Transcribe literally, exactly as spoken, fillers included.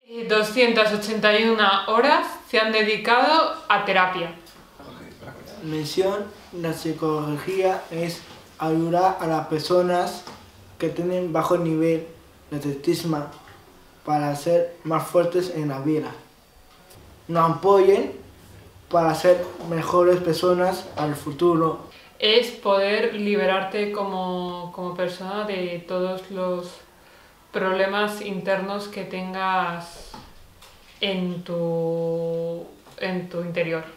doscientas ochenta y una horas se han dedicado a terapia. Misión de la psicología es ayudar a las personas que tienen bajo nivel de autoestima para ser más fuertes en la vida. Nos apoyen para ser mejores personas al futuro. Es poder liberarte como, como persona de todos los problemas internos que tengas en tu, en tu interior.